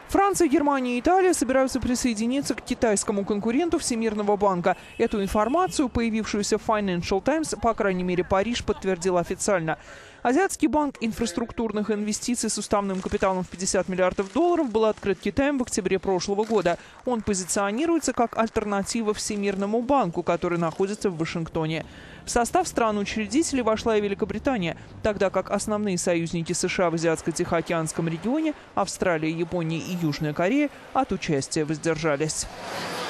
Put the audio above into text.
Франция, Германия и Италия собираются присоединиться к китайскому конкуренту Всемирного банка. Эту информацию, появившуюся в Financial Times, по крайней мере, Париж подтвердил официально. Азиатский банк инфраструктурных инвестиций с уставным капиталом в $50 миллиардов был открыт Китаем в октябре прошлого года. Он позиционируется как альтернатива Всемирному банку, который находится в Вашингтоне. В состав стран-учредителей вошла и Великобритания, тогда как основные союзники США в Азиатско-Тихоокеанском регионе, Австралия, Япония и Южная Корея, от участия воздержались.